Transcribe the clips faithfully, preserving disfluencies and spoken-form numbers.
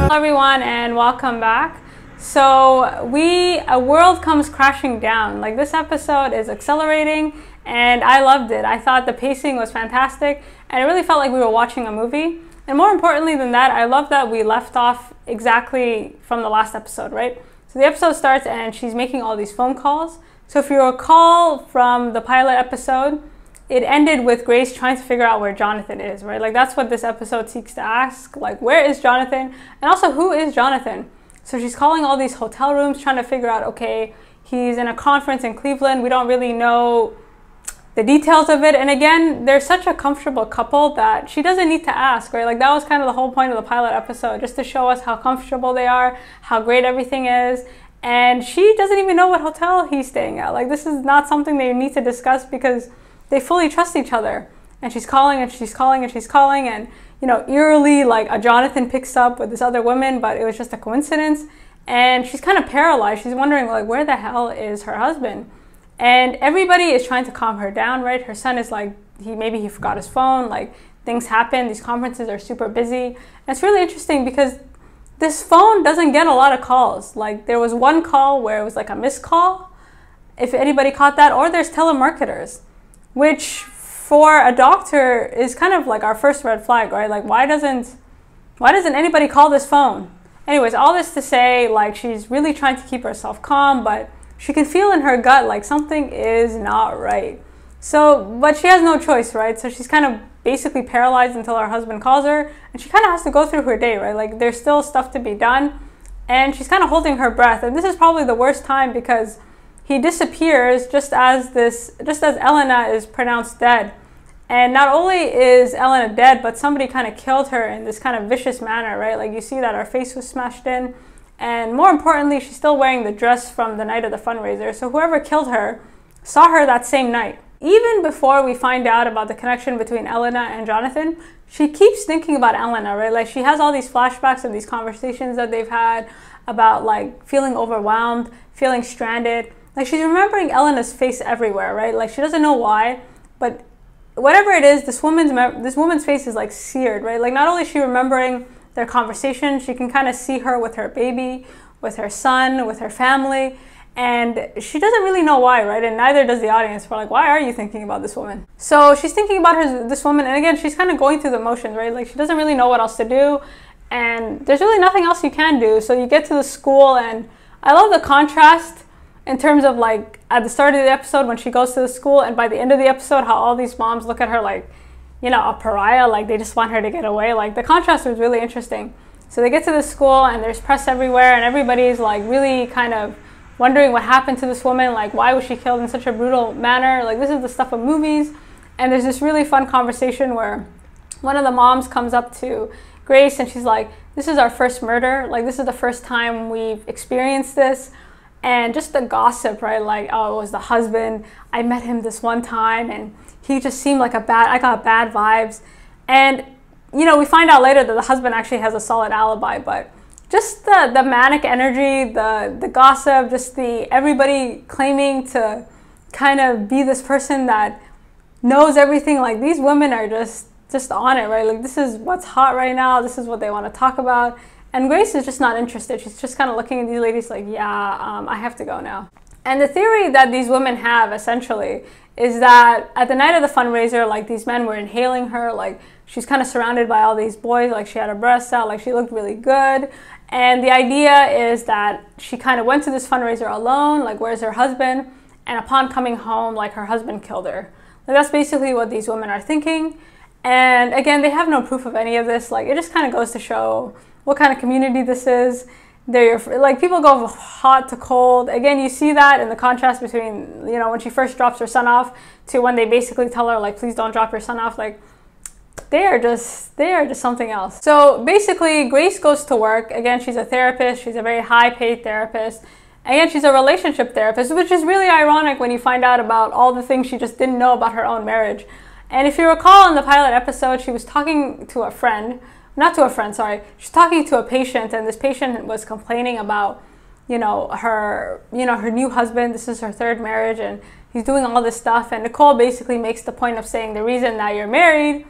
Hello everyone and welcome back. So we, a world comes crashing down. Like, this episode is accelerating and I loved it. I thought the pacing was fantastic and it really felt like we were watching a movie. And more importantly than that, I love that we left off exactly from the last episode, right? So the episode starts and she's making all these phone calls. So if you recall from the pilot episode, it ended with Grace trying to figure out where Jonathan is, right? Like, that's what this episode seeks to ask. Like, where is Jonathan? And also, who is Jonathan? So she's calling all these hotel rooms, trying to figure out, okay, he's in a conference in Cleveland. We don't really know the details of it. And again, they're such a comfortable couple that she doesn't need to ask, right? Like, that was kind of the whole point of the pilot episode, just to show us how comfortable they are, how great everything is. And she doesn't even know what hotel he's staying at. Like, this is not something they need to discuss because they fully trust each other. And she's calling and she's calling and she's calling and, you know, eerily, like, a Jonathan picks up with this other woman, but it was just a coincidence. And she's kind of paralyzed. She's wondering, like, where the hell is her husband? And everybody is trying to calm her down, right? Her son is like, he maybe he forgot his phone, like, things happen. These conferences are super busy. And it's really interesting because this phone doesn't get a lot of calls. Like, there was one call where it was like a missed call, if anybody caught that, or there's telemarketers, which for a doctor is kind of like our first red flag, right? Like, why doesn't, why doesn't anybody call this phone? Anyways, all this to say, like, she's really trying to keep herself calm, but she can feel in her gut like something is not right. So, but she has no choice, right? So she's kind of basically paralyzed until her husband calls her, and she kind of has to go through her day, right? Like, there's still stuff to be done, and she's kind of holding her breath. And this is probably the worst time because he disappears just as this, just as Elena is pronounced dead. And not only is Elena dead, but somebody kind of killed her in this kind of vicious manner, right? Like, you see that her face was smashed in. And more importantly, she's still wearing the dress from the night of the fundraiser. So whoever killed her saw her that same night. Even before we find out about the connection between Elena and Jonathan, she keeps thinking about Elena, right? Like, she has all these flashbacks of these conversations that they've had about, like, feeling overwhelmed, feeling stranded. Like, she's remembering Elena's face everywhere, right? Like, she doesn't know why, but whatever it is, this woman's this woman's face is like seared, right? Like, not only is she remembering their conversation, she can kind of see her with her baby, with her son, with her family, and she doesn't really know why, right? And neither does the audience. We're like, why are you thinking about this woman? So she's thinking about her, this woman, and again, she's kind of going through the motions, right? Like, she doesn't really know what else to do, and there's really nothing else you can do. So you get to the school, and I love the contrast in terms of, like, at the start of the episode when she goes to the school, and by the end of the episode, how all these moms look at her like, you know, a pariah, like they just want her to get away. Like, the contrast was really interesting. So they get to the school and there's press everywhere and everybody's like really kind of wondering what happened to this woman. Like, why was she killed in such a brutal manner? Like, this is the stuff of movies. And there's this really fun conversation where one of the moms comes up to Grace and she's like, this is our first murder. Like, this is the first time we've experienced this. And just the gossip, right? Like, oh, it was the husband. I met him this one time and he just seemed like a bad, I got bad vibes. And, you know, we find out later that the husband actually has a solid alibi, but just the, the manic energy, the, the gossip, just the everybody claiming to kind of be this person that knows everything. Like, these women are just, just on it, right? Like, this is what's hot right now. This is what they want to talk about. And Grace is just not interested. She's just kind of looking at these ladies like, yeah, um, I have to go now. And the theory that these women have, essentially, is that at the night of the fundraiser, like, these men were inhaling her. Like, she's kind of surrounded by all these boys. Like, she had her breasts out. Like, she looked really good. And the idea is that she kind of went to this fundraiser alone. Like, where's her husband? And upon coming home, like, her husband killed her. Like, that's basically what these women are thinking. And again, they have no proof of any of this. Like, it just kind of goes to show what kind of community this is. They're like, people go from hot to cold. Again, you see that in the contrast between, you know, when she first drops her son off to when they basically tell her, like, please don't drop your son off. Like, they are just, they are just something else. So basically, Grace goes to work. Again, she's a therapist. She's a very high-paid therapist. Again, she's a relationship therapist, which is really ironic when you find out about all the things she just didn't know about her own marriage. And if you recall in the pilot episode, she was talking to a friend, not to a friend, sorry. She's talking to a patient, and this patient was complaining about, you know, her, you know, her new husband. This is her third marriage, and he's doing all this stuff. And Nicole basically makes the point of saying the reason that you're married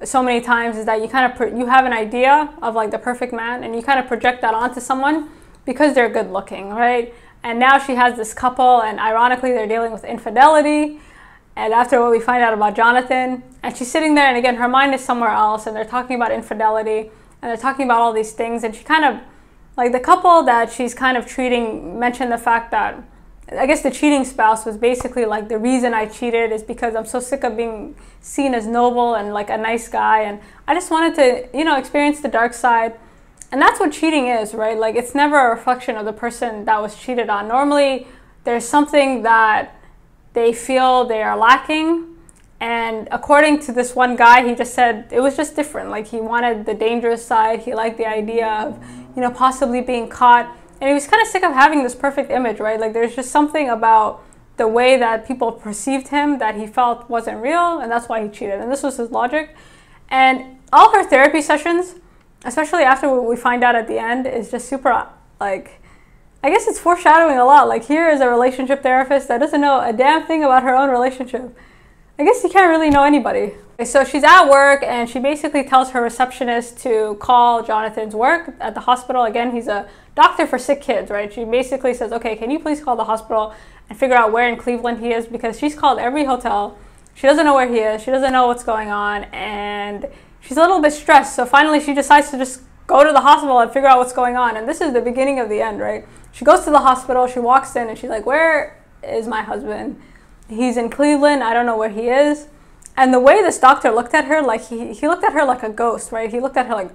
so many times is that you kind of you have an idea of like the perfect man, and you kind of project that onto someone because they're good looking, right? And now she has this couple, and ironically they're dealing with infidelity, and after what we find out about Jonathan, and she's sitting there, and again her mind is somewhere else, and they're talking about infidelity, and they're talking about all these things, and she kind of, like the couple that she's kind of treating mentioned the fact that, I guess the cheating spouse was basically like, the reason I cheated is because I'm so sick of being seen as noble and like a nice guy, and I just wanted to, you know, experience the dark side. And that's what cheating is, right? Like, it's never a reflection of the person that was cheated on. Normally, there's something that they feel they are lacking, and according to this one guy, he just said it was just different. Like, he wanted the dangerous side. He liked the idea of, you know, possibly being caught. And he was kind of sick of having this perfect image, right? Like, there's just something about the way that people perceived him that he felt wasn't real, and that's why he cheated. And this was his logic. And all her therapy sessions, especially after what we find out at the end, is just super, like, I guess it's foreshadowing a lot. Like, here is a relationship therapist that doesn't know a damn thing about her own relationship. I guess you can't really know anybody. So she's at work, and she basically tells her receptionist to call Jonathan's work at the hospital. Again, he's a doctor for sick kids, right? She basically says, okay, can you please call the hospital and figure out where in Cleveland he is, because she's called every hotel. She doesn't know where he is. She doesn't know what's going on, and she's a little bit stressed. So finally she decides to just go to the hospital and figure out what's going on. And this is the beginning of the end, right? She goes to the hospital, she walks in, and she's like, where is my husband? He's in Cleveland. I don't know where he is. And the way this doctor looked at her, like he, he looked at her like a ghost, right? He looked at her like,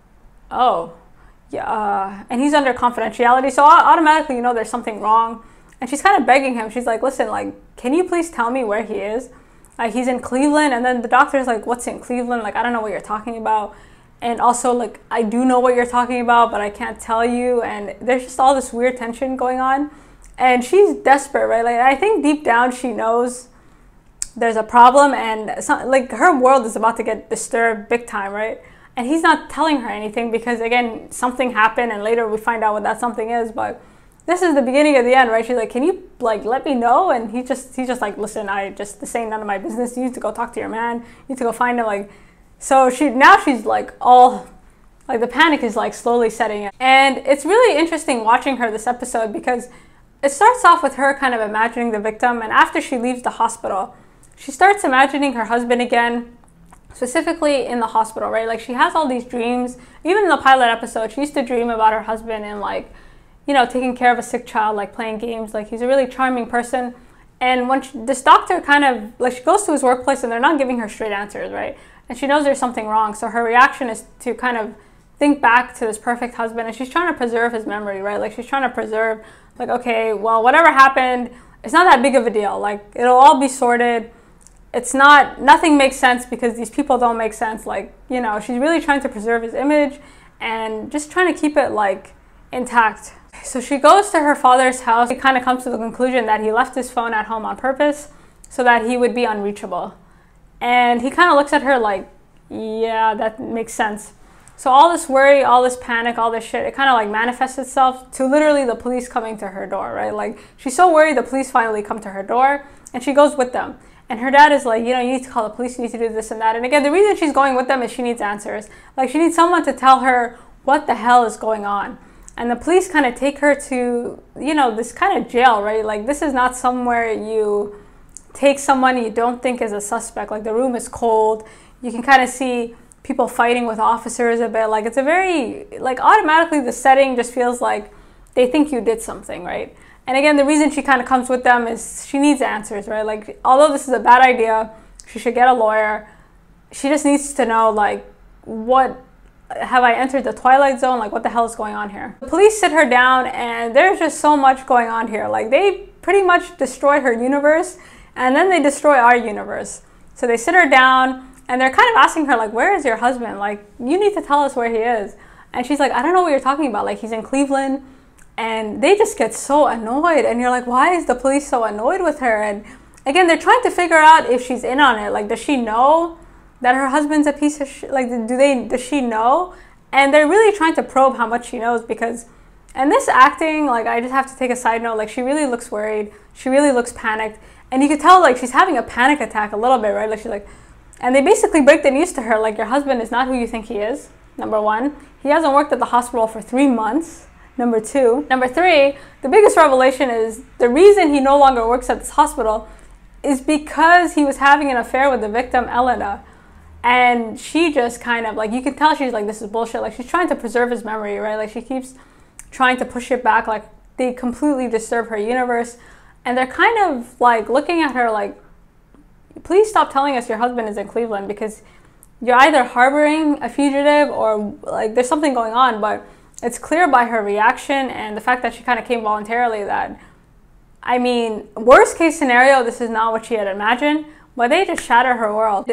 oh, yeah, uh, and he's under confidentiality. So automatically, you know, there's something wrong. And she's kind of begging him. She's like, listen, like, can you please tell me where he is? Like, he's in Cleveland. And then the doctor's like, what's in Cleveland? Like, I don't know what you're talking about. And also, like, I do know what you're talking about, but I can't tell you. And there's just all this weird tension going on. And she's desperate, right? Like, I think deep down she knows there's a problem, and some, like, her world is about to get disturbed big time, right? And he's not telling her anything because, again, something happened, and later we find out what that something is. But this is the beginning of the end, right? She's like, can you, like, let me know? And he just, he's just like, listen, I just, this ain't none of my business. You need to go talk to your man. You need to go find him. Like, so she, now she's like all, like, the panic is like slowly setting in. And it's really interesting watching her this episode because it starts off with her kind of imagining the victim. And after she leaves the hospital, she starts imagining her husband again, specifically in the hospital, right? Like, she has all these dreams. Even in the pilot episode, she used to dream about her husband and, like, you know, taking care of a sick child, like playing games. Like, he's a really charming person. And when she, this doctor kind of, like, she goes to his workplace and they're not giving her straight answers, right? And she knows there's something wrong. So her reaction is to kind of think back to this perfect husband, and she's trying to preserve his memory, right? Like, she's trying to preserve, like, okay, well, whatever happened, it's not that big of a deal. Like, it'll all be sorted. It's not, nothing makes sense because these people don't make sense. Like, you know, she's really trying to preserve his image and just trying to keep it, like, intact. So she goes to her father's house. He kind of comes to the conclusion that he left his phone at home on purpose so that he would be unreachable. And he kind of looks at her like, yeah, that makes sense. So all this worry, all this panic, all this shit, it kind of like manifests itself to literally the police coming to her door, right? Like, she's so worried the police finally come to her door, and she goes with them. And her dad is like, you know, you need to call the police, you need to do this and that. And again, the reason she's going with them is she needs answers. Like, she needs someone to tell her what the hell is going on. And the police kind of take her to, you know, this kind of jail, right? Like, this is not somewhere you take someone you don't think is a suspect. Like, the room is cold. You can kind of see people fighting with officers a bit. Like, it's a very, like, automatically the setting just feels like they think you did something, right? And again, the reason she kind of comes with them is she needs answers, right? Like, although this is a bad idea, she should get a lawyer. She just needs to know, like, what, have I entered the Twilight Zone? Like, what the hell is going on here? The police sit her down, and there's just so much going on here. Like, they pretty much destroy her universe, and then they destroy our universe. So they sit her down, and they're kind of asking her, like, where is your husband? Like, you need to tell us where he is. And she's like, I don't know what you're talking about. Like, he's in Cleveland. And they just get so annoyed. And you're like, why is the police so annoyed with her? And again, they're trying to figure out if she's in on it. Like, does she know that her husband's a piece of shit? Like, do they, does she know? And they're really trying to probe how much she knows because, and this acting, like, I just have to take a side note, like, she really looks worried. She really looks panicked. And you could tell, like, she's having a panic attack a little bit, right? Like, she's like, And they basically break the news to her, like, your husband is not who you think he is, number one. He hasn't worked at the hospital for three months, number two. Number three, the biggest revelation is the reason he no longer works at this hospital is because he was having an affair with the victim, Elena. And she just kind of, like, you can tell she's like, this is bullshit. Like, she's trying to preserve his memory, right? Like, she keeps trying to push it back. Like, they completely disturb her universe. And they're kind of, like, looking at her like, please stop telling us your husband is in Cleveland, because you're either harboring a fugitive or, like, there's something going on. But it's clear by her reaction and the fact that she kind of came voluntarily that, I mean, worst case scenario, this is not what she had imagined, but they just shatter her world.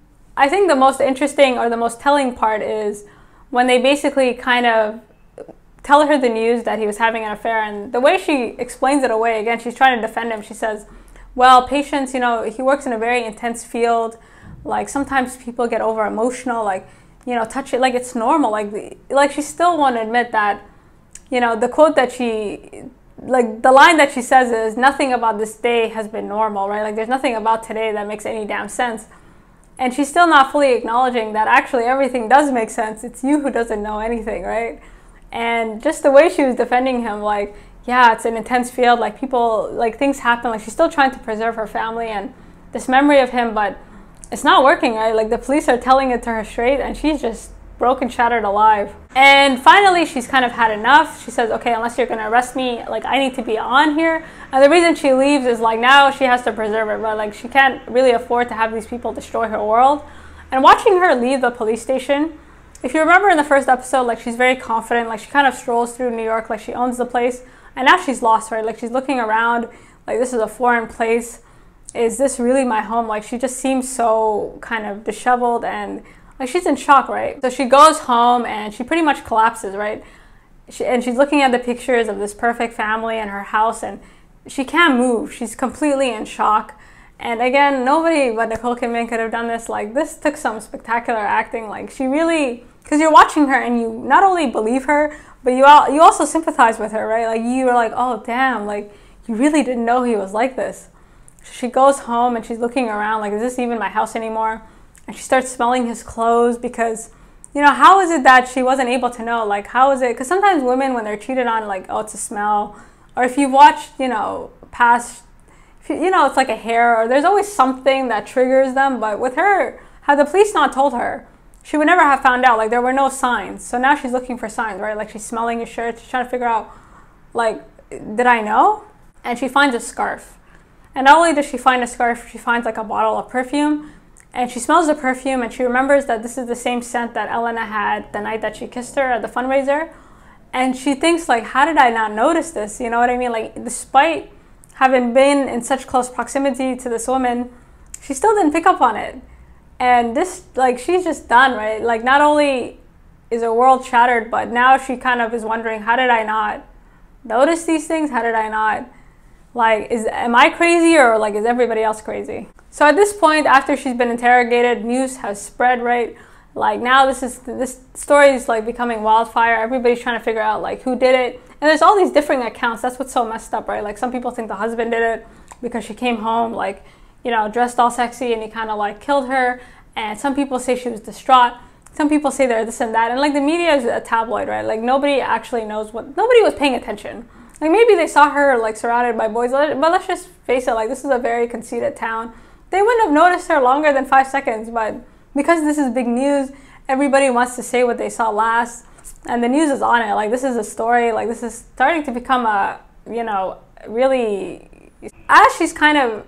I think the most interesting or the most telling part is when they basically kind of tell her the news that he was having an affair, and the way she explains it away, again, she's trying to defend him. She says, well, patients, you know, he works in a very intense field. Like, sometimes people get over emotional, like, you know, touch it like it's normal. Like, like she still won't admit that, you know, the quote that she, like, the line that she says is, nothing about this day has been normal, right? Like, there's nothing about today that makes any damn sense. And she's still not fully acknowledging that actually everything does make sense. It's you who doesn't know anything, right? And just the way she was defending him, like, yeah, it's an intense field, like, people, like, things happen. Like, she's still trying to preserve her family and this memory of him, but it's not working, right? Like, the police are telling it to her straight, and she's just broken, shattered, alive. And finally, she's kind of had enough. She says, okay, unless you're gonna arrest me, like, I need to be on here. And the reason she leaves is, like, now she has to preserve it, but, like, she can't really afford to have these people destroy her world. And watching her leave the police station, if you remember in the first episode, like, she's very confident, like, she kind of strolls through New York, like, she owns the place, and now she's lost, right? Like, she's looking around, like, this is a foreign place. Is this really my home? Like, she just seems so kind of disheveled and, like, she's in shock, right? So she goes home and she pretty much collapses, right? She, and she's looking at the pictures of this perfect family and her house, and she can't move. She's completely in shock. And again, nobody but Nicole Kidman could have done this. Like, this took some spectacular acting. Like, she really, because you're watching her and you not only believe her, but you all, you also sympathize with her, right? Like, you were like, oh, damn, like, you really didn't know he was like this. She goes home and she's looking around, like, is this even my house anymore? And she starts smelling his clothes because, you know, how is it that she wasn't able to know? Like, how is it? Because sometimes women, when they're cheated on, like, oh, it's a smell. Or if you've watched, you know, past, if you, you know, it's like a hair, or there's always something that triggers them. But with her, had the police not told her, she would never have found out. Like, there were no signs. So now she's looking for signs, right? Like, she's smelling his shirt. She's trying to figure out, like, did I know? And she finds a scarf. And not only does she find a scarf, she finds, like, a bottle of perfume. And she smells the perfume, and she remembers that this is the same scent that Elena had the night that she kissed her at the fundraiser. And she thinks, like, how did I not notice this? You know what I mean? Like, despite having been in such close proximity to this woman, she still didn't pick up on it. And this, like, she's just done, right? Like, not only is her world shattered, but now she kind of is wondering, how did I not notice these things? How did I not, like, is, am I crazy, or, like, is everybody else crazy? So at this point, after she's been interrogated, news has spread, right? Like, now this is, this story is, like, becoming wildfire. Everybody's trying to figure out, like, who did it. And there's all these different accounts. That's what's so messed up, right? Like, some people think the husband did it because she came home, like, you know, dressed all sexy, and he kind of, like, killed her. And some people say she was distraught. Some people say they're this and that. And, like, the media is a tabloid, right? Like, nobody actually knows what, nobody was paying attention. Like, maybe they saw her, like, surrounded by boys, but let's just face it, like, this is a very conceited town. They wouldn't have noticed her longer than five seconds, but because this is big news, everybody wants to say what they saw last, and the news is on it. Like, this is a story, like, this is starting to become a, you know, really, as she's kind of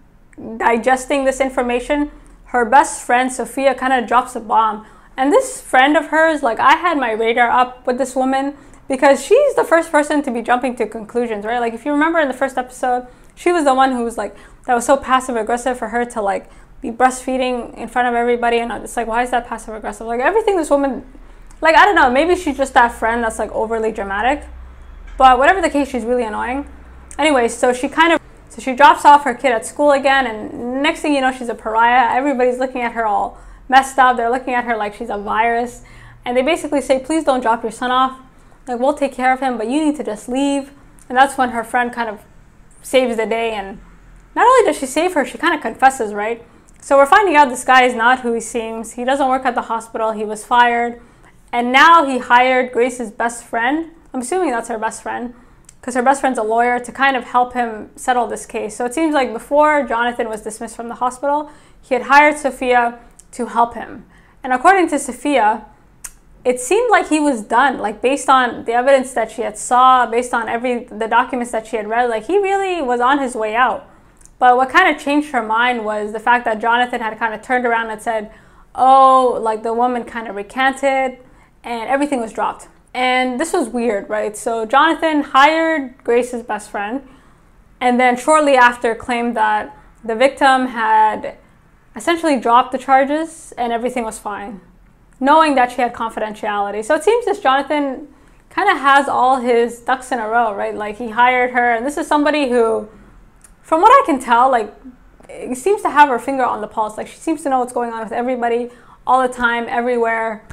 digesting this information, her best friend, Sophia, kind of drops a bomb. And this friend of hers, like, I had my radar up with this woman because she's the first person to be jumping to conclusions, right? Like, if you remember in the first episode, she was the one who was like, that was so passive aggressive for her to, like, be breastfeeding in front of everybody. And it's like, why is that passive aggressive? Like, everything this woman, like, I don't know, maybe she's just that friend that's, like, overly dramatic. But whatever the case, she's really annoying. Anyway, so she kind of, so she drops off her kid at school again, and next thing you know, she's a pariah. Everybody's looking at her all messed up. They're looking at her like she's a virus. And they basically say, please don't drop your son off. Like, we'll take care of him, but you need to just leave. And that's when her friend kind of saves the day. And not only does she save her, she kind of confesses, right? So we're finding out this guy is not who he seems. He doesn't work at the hospital. He was fired. And now he hired Grace's best friend. I'm assuming that's her best friend, because her best friend's a lawyer, to kind of help him settle this case. So it seems like before Jonathan was dismissed from the hospital, he had hired Sophia to help him. And according to Sophia, it seemed like he was done, like based on the evidence that she had saw, based on every the documents that she had read, like he really was on his way out. But what kind of changed her mind was the fact that Jonathan had kind of turned around and said, oh, like the woman kind of recanted and everything was dropped. And this was weird, right? So Jonathan hired Grace's best friend and then shortly after claimed that the victim had essentially dropped the charges and everything was fine, knowing that she had confidentiality. So it seems this Jonathan kind of has all his ducks in a row, right? Like he hired her, and this is somebody who, from what I can tell, like he seems to have her finger on the pulse. Like she seems to know what's going on with everybody all the time, everywhere.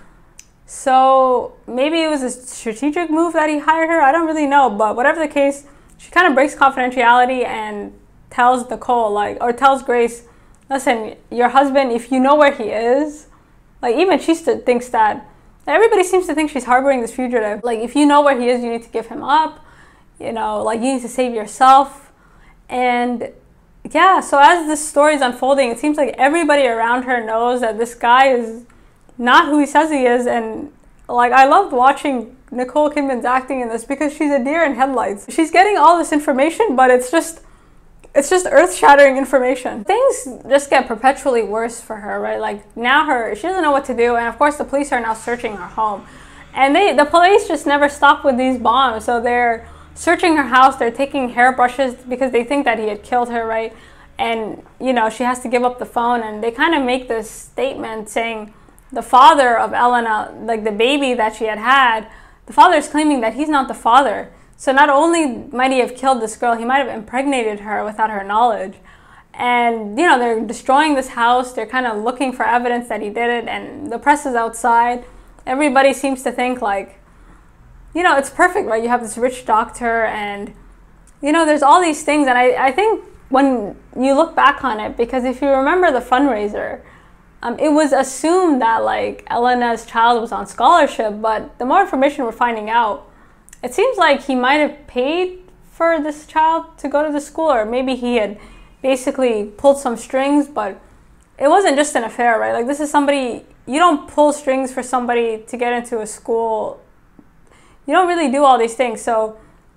So maybe it was a strategic move that he hired her. I don't really know, but whatever the case, she kind of breaks confidentiality and tells Nicole, like, or tells Grace, listen, your husband, if you know where he is, like even she still thinks that, everybody seems to think she's harboring this fugitive. Like if you know where he is, you need to give him up, you know, like you need to save yourself. And yeah, so as this story is unfolding, it seems like everybody around her knows that this guy is not who he says he is. And like I loved watching Nicole Kidman's acting in this because she's a deer in headlights. She's getting all this information, but it's just It's just earth-shattering information. Things just get perpetually worse for her, right? Like now her, she doesn't know what to do. And of course the police are now searching her home. And they, the police just never stop with these bombs. So they're searching her house. They're taking hairbrushes because they think that he had killed her, right? And, you know, she has to give up the phone. And they kind of make this statement saying the father of Elena, like the baby that she had had, the father is claiming that he's not the father. So not only might he have killed this girl, he might have impregnated her without her knowledge. And, you know, they're destroying this house. They're kind of looking for evidence that he did it. And the press is outside. Everybody seems to think like, you know, it's perfect, right? You have this rich doctor and, you know, there's all these things. And I, I think when you look back on it, because if you remember the fundraiser, um, it was assumed that like Elena's child was on scholarship. But the more information we're finding out, it seems like he might have paid for this child to go to the school, or maybe he had basically pulled some strings, but it wasn't just an affair, right? Like this is somebody, you don't pull strings for somebody to get into a school. You don't really do all these things. So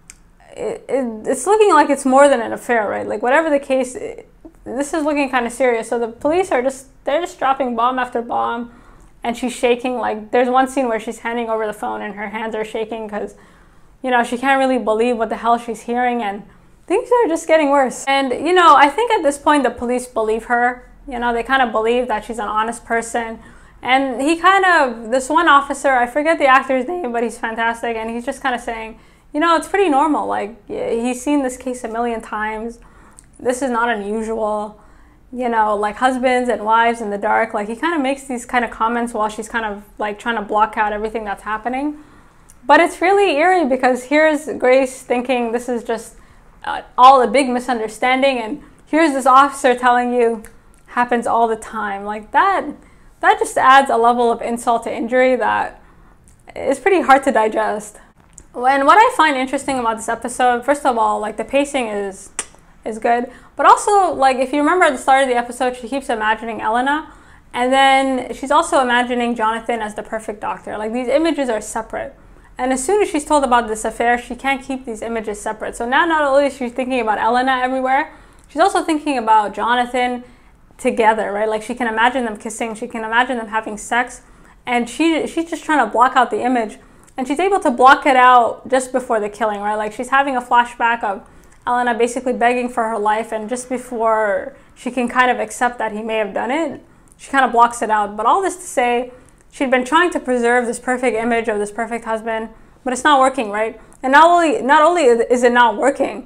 it, it, it's looking like it's more than an affair, right? Like whatever the case, it, this is looking kind of serious. So the police are just, they're just dropping bomb after bomb, and she's shaking. Like there's one scene where she's handing over the phone and her hands are shaking because, you know, she can't really believe what the hell she's hearing, and things are just getting worse. And, you know, I think at this point the police believe her. You know, they kind of believe that she's an honest person. And he kind of, this one officer, I forget the actor's name, but he's fantastic. And he's just kind of saying, you know, it's pretty normal. Like, he's seen this case a million times. This is not unusual. You know, like husbands and wives in the dark. Like, he kind of makes these kind of comments while she's kind of like trying to block out everything that's happening. But it's really eerie because here's Grace thinking this is just uh, all a big misunderstanding, and here's this officer telling you happens all the time. Like that, that just adds a level of insult to injury that is pretty hard to digest. And what I find interesting about this episode, first of all, like the pacing is is good, but also like if you remember at the start of the episode, she keeps imagining Elena, and then she's also imagining Jonathan as the perfect doctor. Like these images are separate. And as soon as she's told about this affair, she can't keep these images separate. So now not only is she thinking about Elena everywhere, she's also thinking about Jonathan together, right? Like she can imagine them kissing, she can imagine them having sex, and she she's just trying to block out the image. And she's able to block it out just before the killing, right? Like she's having a flashback of Elena basically begging for her life, and just before she can kind of accept that he may have done it, she kind of blocks it out. But all this to say, she'd been trying to preserve this perfect image of this perfect husband, but it's not working, right? And not only not only is it not working,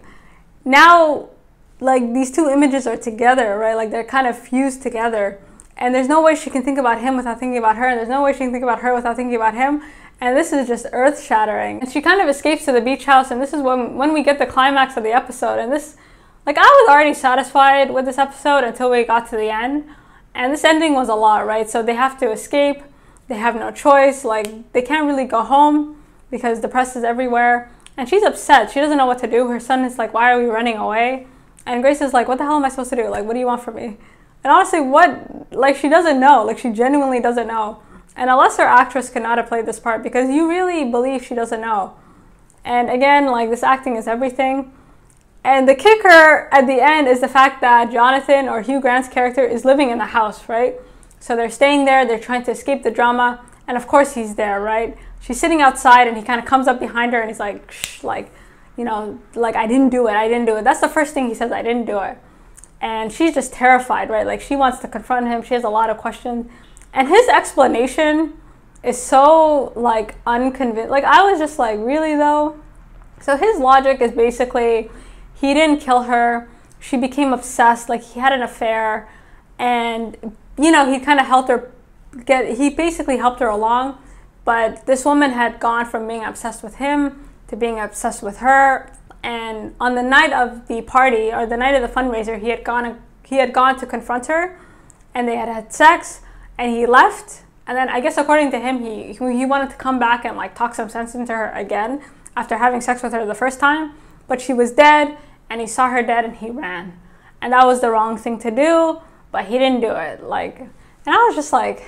now like these two images are together, right? Like they're kind of fused together, and there's no way she can think about him without thinking about her, and there's no way she can think about her without thinking about him. And this is just earth-shattering. And she kind of escapes to the beach house, and this is when when we get the climax of the episode. And this, like, I was already satisfied with this episode until we got to the end. And this ending was a lot, right? So they have to escape. They have no choice. Like, they can't really go home because the press is everywhere. And she's upset. She doesn't know what to do. Her son is like, why are we running away? And Grace is like, what the hell am I supposed to do? Like, what do you want from me? And honestly, what, like, she doesn't know. Like, she genuinely doesn't know. And a lesser actress could not have played this part because you really believe she doesn't know. And again, like, this acting is everything. And the kicker at the end is the fact that Jonathan, or Hugh Grant's character, is living in the house, right? So they're staying there. They're trying to escape the drama. And of course he's there, right? She's sitting outside and he kind of comes up behind her and he's like, shh, like, you know, like, I didn't do it. I didn't do it. That's the first thing he says, I didn't do it. And she's just terrified, right? Like, she wants to confront him. She has a lot of questions. And his explanation is so, like, unconvincing. Like, I was just like, really, though? So his logic is basically, he didn't kill her. She became obsessed. Like, he had an affair. And, you know, he kind of helped her get, he basically helped her along. But this woman had gone from being obsessed with him to being obsessed with her. And on the night of the party, or the night of the fundraiser, he had gone he had gone to confront her, and they had had sex, and he left. And then I guess according to him, he he wanted to come back and like talk some sense into her again after having sex with her the first time. But she was dead, and he saw her dead, and he ran. And that was the wrong thing to do, but he didn't do it. Like, and I was just like,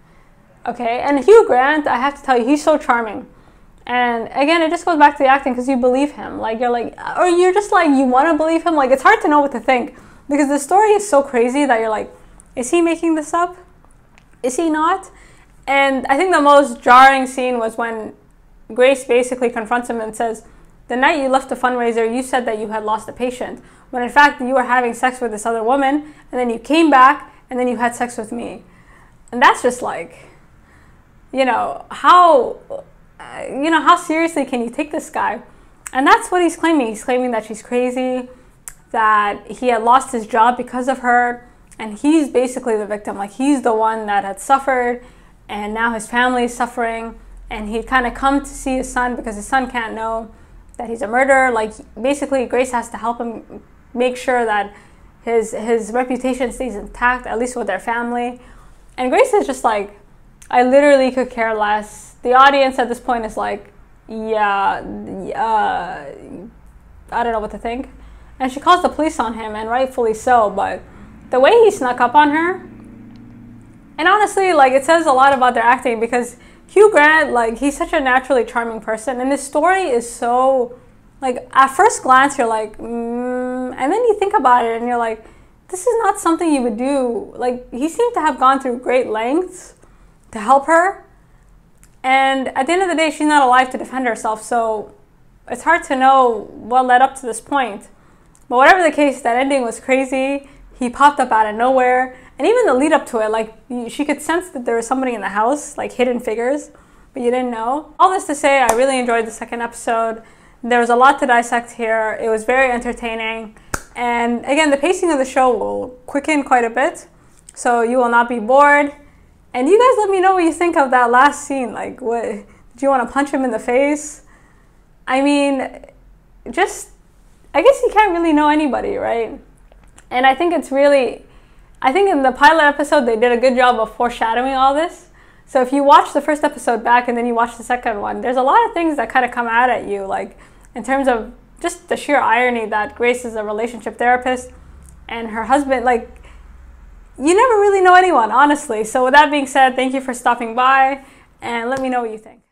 okay. And Hugh Grant, I have to tell you, he's so charming. And again, it just goes back to the acting because you believe him. Like, you're like, or you're just like, you want to believe him. Like, it's hard to know what to think because the story is so crazy that you're like, is he making this up? Is he not? And I think the most jarring scene was when Grace basically confronts him and says, the night you left the fundraiser, you said that you had lost a patient, when in fact you were having sex with this other woman, and then you came back, and then you had sex with me. And that's just like, you know, how... you know, how seriously can you take this guy? And that's what he's claiming. He's claiming that she's crazy, that he had lost his job because of her, and he's basically the victim. Like, he's the one that had suffered, and now his family is suffering, and he'd kind of come to see his son because his son can't know that he's a murderer. Like, basically, Grace has to help him make sure that his, his reputation stays intact, at least with their family. And Grace is just like, I literally could care less. The audience at this point is like, yeah, uh, I don't know what to think. And she calls the police on him, and rightfully so, but the way he snuck up on her, and honestly, like, it says a lot about their acting because Hugh Grant, like, he's such a naturally charming person, and this story is so, like, at first glance, you're like, mm, and then you think about it, and you're like, this is not something you would do. Like, he seemed to have gone through great lengths to help her. And at the end of the day, she's not alive to defend herself, so it's hard to know what led up to this point. But whatever the case, that ending was crazy. He popped up out of nowhere. And even the lead up to it, like, she could sense that there was somebody in the house, like hidden figures, but you didn't know. All this to say, I really enjoyed the second episode. There was a lot to dissect here. It was very entertaining. And again, the pacing of the show will quicken quite a bit, so you will not be bored. And you guys let me know what you think of that last scene. Like, what, did you want to punch him in the face? I mean, just, I guess you can't really know anybody, right? And I think it's really, I think in the pilot episode, they did a good job of foreshadowing all this. So if you watch the first episode back and then you watch the second one, there's a lot of things that kind of come out at you, like in terms of just the sheer irony that Grace is a relationship therapist and her husband, like, you never really know anyone, honestly. So with that being said, thank you for stopping by, and let me know what you think.